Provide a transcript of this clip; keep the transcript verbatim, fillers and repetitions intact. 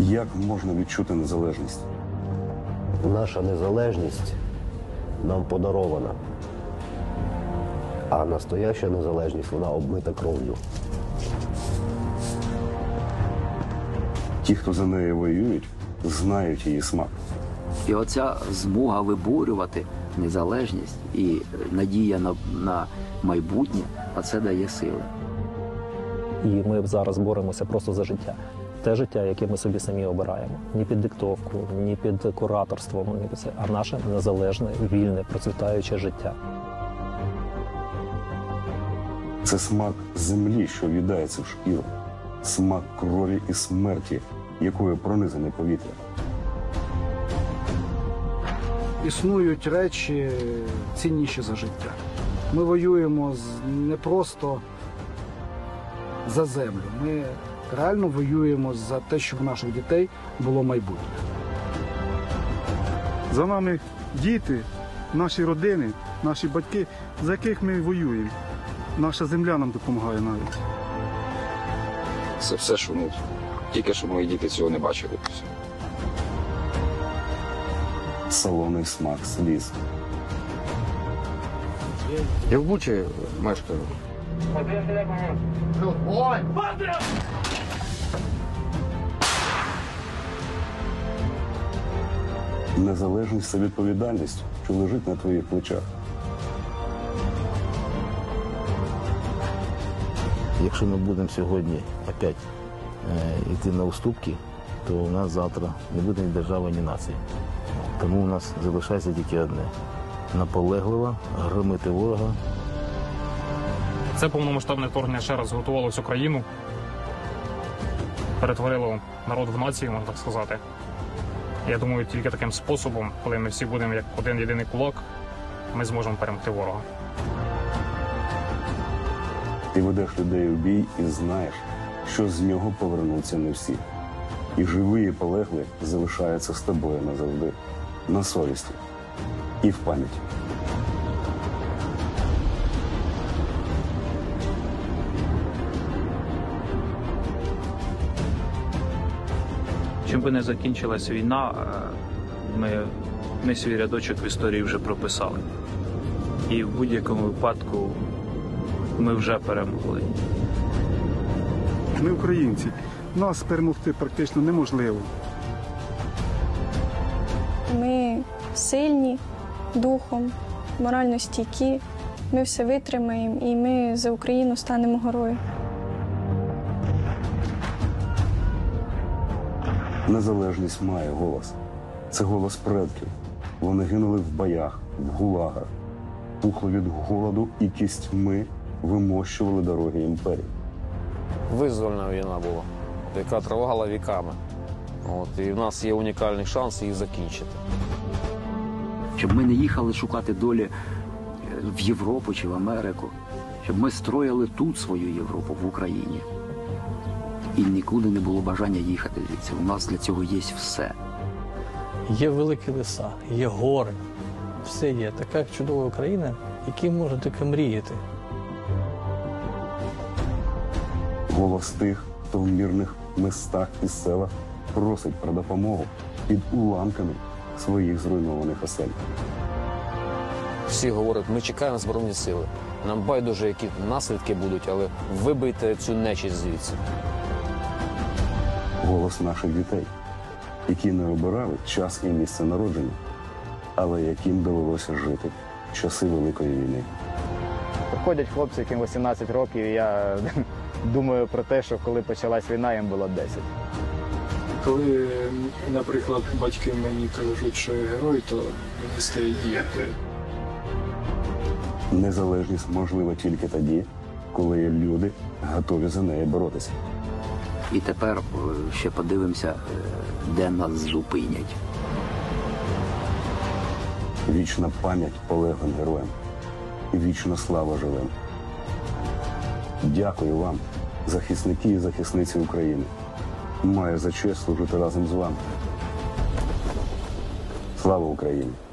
Як можна відчути незалежність? Наша незалежність нам подарована, а настояща незалежність, вона обмита кров'ю. Ті, хто за нею воюють, знають її смак. І оця змога виборювати незалежність і надія на, на майбутнє, а це дає сили. І ми зараз боремося просто за життя. Те життя, яке ми собі самі обираємо. Ні під диктовку, ні під кураторством, ні під це, а наше незалежне, вільне, процвітаюче життя. Це смак землі, що в'їдається в шкіру. Смак крові і смерті, якою пронизане повітря. Існують речі цінніші за життя. Ми воюємо не просто за землю. Ми реально воюємо за те, щоб у наших дітей було майбутнє. За нами діти, наші родини, наші батьки, за яких ми воюємо. Наша земля нам допомагає навіть. Це все, що ну, тільки що мої діти цього не бачили. Солоний смак сліз. Я в Бучі мешкаю. Незалежність – це відповідальність, що лежить на твоїх плечах. Якщо ми будемо сьогодні опять е, йти на уступки, то у нас завтра не буде ні держави, ні нації. Тому у нас залишається тільки одне – наполегливо громити ворога. Це повномасштабне вторгнення ще раз згуртувало всю країну, перетворило народ в націю, можна так сказати. Я думаю, тільки таким способом, коли ми всі будемо як один єдиний кулак, ми зможемо перемогти ворога. Ти ведеш людей у бій і знаєш, що з нього повернуться не всі. І живі, і полеглі залишаються з тобою назавжди, на совісті і в пам'яті. Чим би не закінчилась війна, ми, ми свій рядочок в історії вже прописали. І в будь-якому випадку ми вже перемогли. Ми українці. Нас перемогти практично неможливо. Ми сильні духом, морально стійкі. Ми все витримаємо і ми за Україну станемо горою. Незалежність має голос. Це голос предків. Вони гинули в боях, в гулагах, пухли від голоду і кістьми вимощували дороги імперії. Визвольна війна була, яка тривала віками. От, і в нас є унікальний шанс її закінчити. Щоб ми не їхали шукати долі в Європу чи в Америку, щоб ми строїли тут свою Європу, в Україні. І нікуди не було бажання їхати звідси. У нас для цього є все. Є великі ліса, є гори, все є. Така чудова Україна, якій можна тільки мріяти. Голос тих, хто в мирних містах і селах просить про допомогу під уламками своїх зруйнованих осель. Всі говорять, ми чекаємо Збройні сили. Нам байдуже, які наслідки будуть, але вибийте цю нечисть звідси. Голос наших дітей, які не обирали час і місце народження, але яким довелося жити в часи Великої війни. Приходять хлопці, яким вісімнадцять років, і я думаю про те, що коли почалась війна, їм було десять. Коли, наприклад, батьки мені кажуть, що я герой, то мені стає діяти. Незалежність можлива тільки тоді, коли є люди, готові за неї боротися. І тепер ще подивимося, де нас зупинять. Вічна пам'ять полеглим героям і вічна слава живим. Дякую вам, захисники і захисниці України. Маю за честь служити разом з вами. Слава Україні!